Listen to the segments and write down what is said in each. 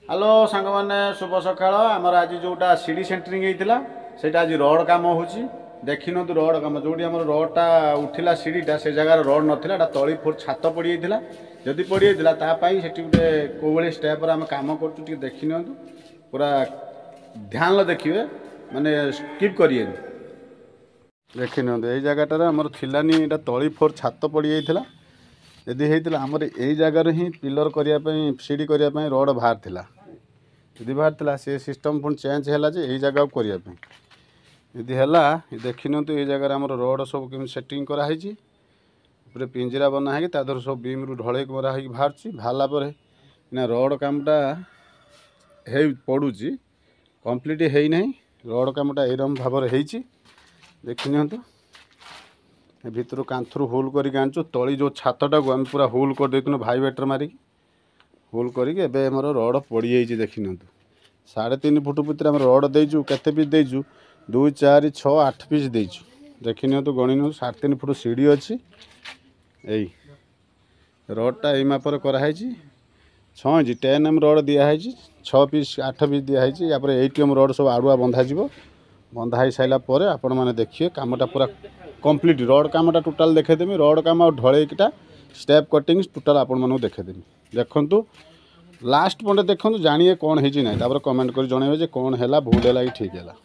Hello सांग मैंने शुभ सकाळ आमर आज जोटा सीढ़ी सेंटरिंग होता से आज रड कम हो देखी नु रड कम जो रडटा उठिला सीढ़ीटा से जगह रड नाला तली छात पड़ जाता जदि पड़ जाता से गोटे कौ भाई स्टेप आम कम कर देखी नि पूरा ध्यान देखिए माने स्किप करिए देखी नि ये जगह आमर थिलानी तली फोर छात पड़ जाता यदि होता आमर यही जगार ही पिलर करने सीढ़ी करने रड बाहर था यदि बाहर था सी सिस्टम पुणी चेंज है यही जगह करने यदि है देखी नु ये जगह आम रड सब कमी सेटिंग कराई पूरे पिंजरा बना है तादर सब बीम रु ढल मरा हो बाहर बाहरला रड कामटा पड़ू कंप्लीट है ना रड कामटा एरम भाव देखी नि भितर कांथरू होल करके आनचु तली जो छातटा को आम पूरा होल कर देनु भाईवेटर मारिक होल करके मोर रड पड़ जाइए देखी नि 3.5 फुट भितर आम रड देचु केते पीस देचु 2 4 6 8 पीस देचु देखी नि गणी 3.5 फुट सीढ़ी अच्छी यही रडटा यही मापर कराई 6 इंच 10 एम रड दिखाई 6 पीस 8 पीस दिखाई या 8 एम रड सब आड़ुआ बंधा बंधा हो सारापर आपण मैंने देखिए कमटा पूरा कंप्लीट रड कामटा टोटाल देखेदेमी रड काम और ढलैटा स्टेप कटिंग टोटाल आपण मानू देखेदेमी देखंतु लास्ट पॉइंट देखंतु जानिए कौन है ना तापर कमेंट कर जणेबे जे कौन हैला भूल हैला कि ठीक हैला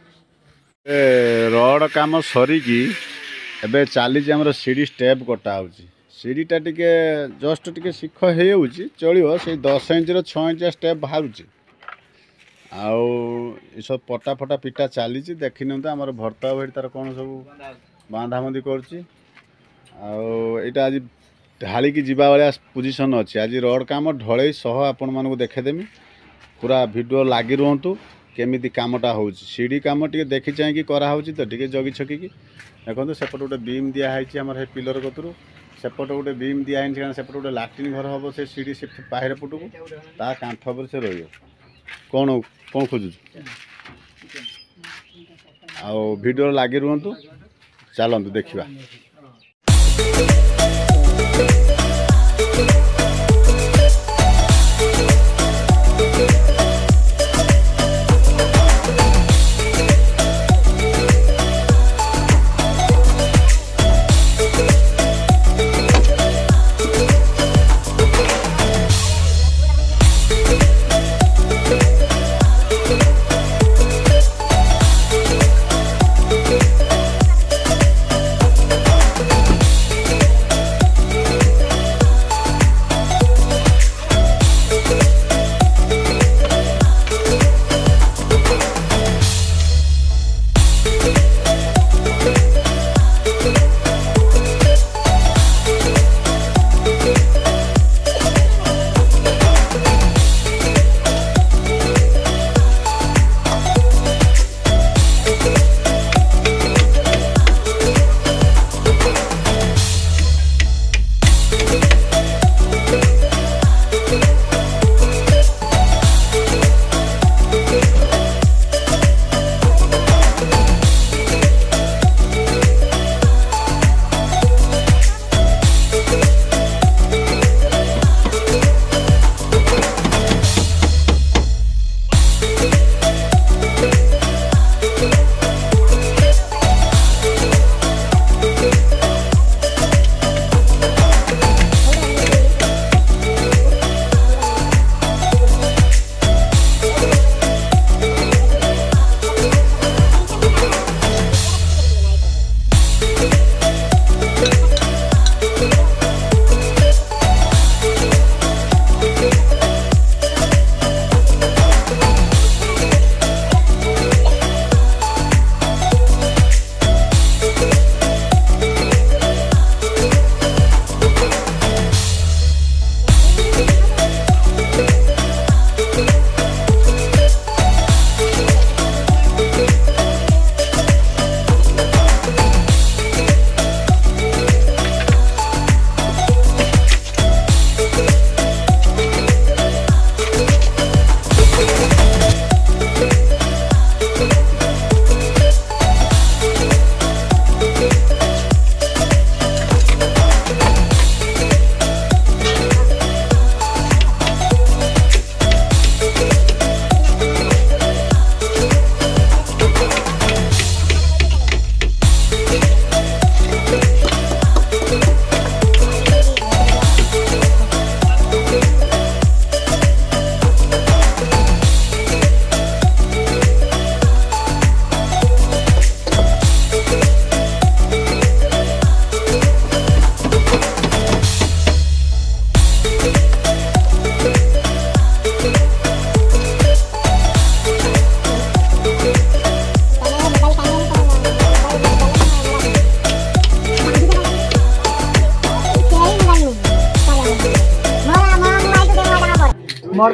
रड काम सरीकी एबे चली हमर सीढ़ी स्टेप कटा होची सीढ़ीटा टिके जस्ट टिके शिख हो चलो से 10 इंच 6 इंच स्टेप बाहर आउ सब पटा फटा पिटा चली देखी नि आम भर्ता भाई तार कौन सब बांधाबंधी करटा आज ढाली की जीवा भाया पोजिशन अच्छी आज रड काम ढलई सह आपण मानक देखेदेमी पूरा वीडियो लगी रुहतु केमी कामटा हो सीढ़ी कम टे देखी चाहिए कराऊँ तो टे जगी छकी देखो सेपट गोटे बीम दिखाई आम पिलर कतरू सेपट गोटे बीम दिखाई कारण सेपट गोटे लाट्रिन घर हम से सीढ़ी से बाहर पटू ता कांथ पर से रही कौन कौन खोजु आउ वीडियो लगी रुहतु चलतु देखा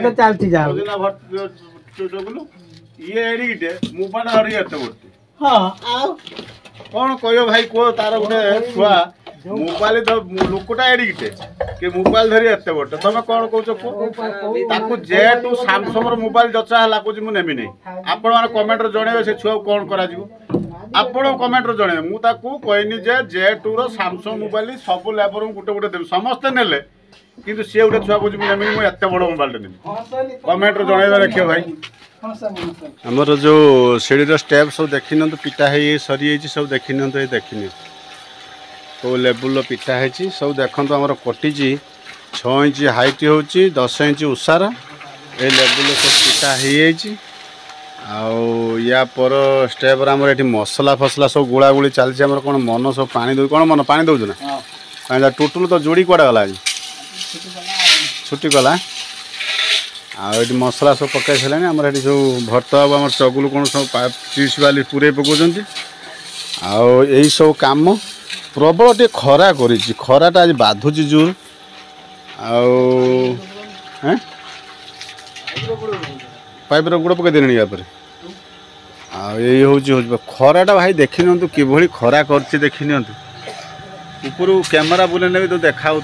तो चलती जाओ दिना भर चोगलु ये एडिटे मोबाइल धरि एते बोलती हां आ कौन कहियो भाई को तार गोटे छुआ मोबाइल तो लोकटा एडिटे कि मोबाइल धरि एते बोट तमे कौन कहछो ताकू जेटू सैमसंग रो मोबाइल जचा हला कुछ मु नेबी नै आपण माने कमेंट रे जणेबे से छुआ कौन करा जिवो आपण कमेंट रे जणेबे मु ताकू कहनी जे जेटू रो सैमसंग मोबाइल सब लेबर गुटे गुटे देबे समस्त नेले किंतु से उठे छुआ कुछ मु नेबी मु एते बड़ मोबाइल नेबी कमेंट रे जणेबे रखियो भाई हमर जो सीढ़ी स्टेप सब देखी तो पिटा है सरी सब देखी ये देखनी तो लेवल पिटा है सब देखो आम कटी 6 इंच हाइट हो 10 इंच उषार ये लेवल सब पिटा या पर स्टेप आम ये मसला फसला सब गुड़ा गुड़ी चलती कौन मन सब पानी दौ कौन मन पानी दौचु ना टोटल तो जोड़ी कड़ा गला छुट्टी गला आठी मसला सब पकई सारे आम ये सब भर्ता हम आम चगुल कौन सब चिप्स बाली पूरे पकाउंट आई सब कम प्रबल टे खरा कर खराटा आज बाधुच जोर पाइप गुड़ पकई देनी या हूँ खराटा भाई देखी नि कि खरा कर देखी नि ऊपर कैमेरा बुले ने तो देखा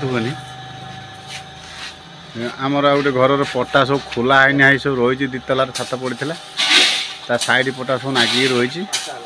आमर गोटे घर पटा सब खोला है सब रही दितलार छात पड़ा ता साइड पटा सब नागिक रही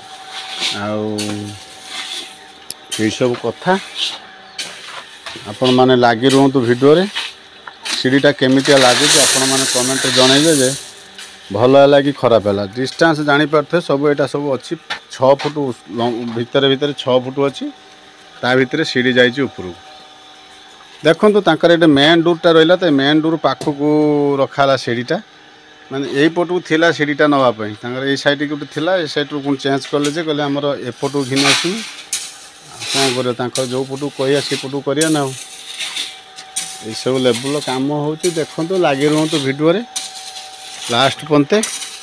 सब कथा आपण मैंने लगी रुहतु भिडियो सीढ़ीटा केमिटिया लगे आपण मैंने कमेंट जनइबे जे भल है कि खराब है डिस्टेंस जापर सब यहाँ सब अच्छी 6 फुट भितर भितर 6 फुट अच्छी ता भितर सीढ़ी जाइए ऊपर देखो ये मेन डोरटा रहा तो मेन डोर पाखक रखाला सीढ़ीटा माने यही पटू थिला सीढ़ीटा नापी ये सैड गोटे थिला ए सैड पुणी चेंज कले कहले आमर एपटू घिन आसू कौन कर जो पटू कह से पटू करिया ना ये सब लेवल काम हो देखो लगी रुहतु भिडियो लास्ट पंते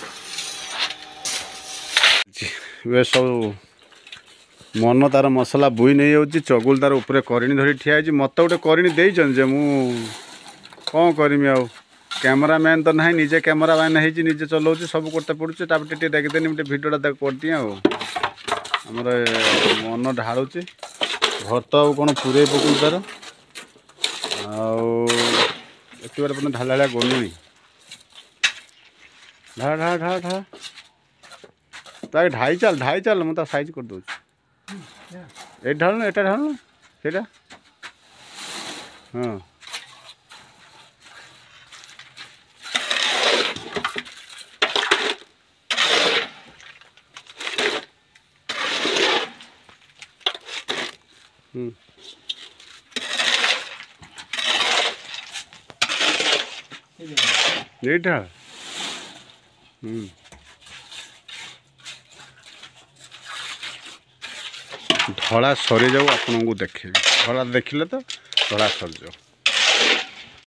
वे सब मन तार मसला बुई नहीं हो चगुल तार ऊपर करिणी धरी ठिया मत गोटे करिणी देचन जे मु कौन करमी आ कैमरा मैन तो ना निजे कैमरा मैन है निजे चलाऊँ सब करते पड़े तापर टे देखदेनि गोटे भिडियोटा कर दिए आमर मन ढालुचे भर्त आ कौन पूरे पकड़ तार आते बार ढाला गलुनी ढा ढा ढा ढा ताकि ढाई चल मुझे साइज कर दूँ ये ढालू एटा ढालू से हाँ ये ढाल धड़ा सरी जाऊ आपन को देखे धड़ा देखिले तो धड़ा सर जाऊ।